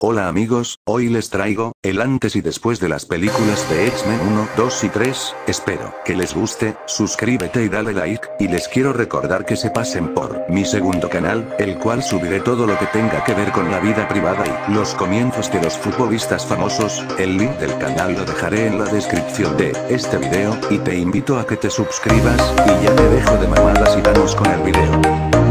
Hola amigos, hoy les traigo, el antes y después de las películas de X-Men 1, 2 y 3, espero que les guste, suscríbete y dale like, y les quiero recordar que se pasen por mi segundo canal, el cual subiré todo lo que tenga que ver con la vida privada y los comienzos de los futbolistas famosos, el link del canal lo dejaré en la descripción de este video, y te invito a que te suscribas, y ya te dejo de mamadas y vamos con el video.